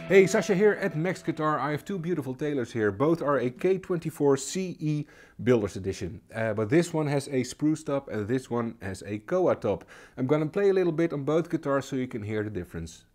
Hey, Sasha here at Max Guitar. I have two beautiful Taylors here. Both are a K24ce Builder's Edition. But this one has a spruce top and this one has a koa top. I'm gonna play a little bit on both guitars so you can hear the difference.